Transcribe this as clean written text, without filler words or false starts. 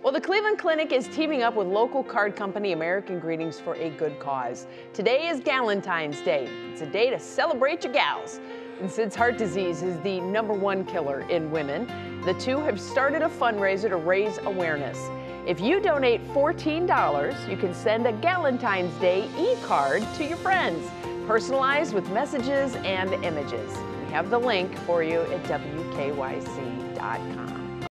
Well, the Cleveland Clinic is teaming up with local card company American Greetings for a good cause. Today is Galentine's Day. It's a day to celebrate your gals. And since heart disease is the #1 killer in women, the two have started a fundraiser to raise awareness. If you donate $14, you can send a Galentine's Day e-card to your friends, personalized with messages and images. We have the link for you at WKYC.com.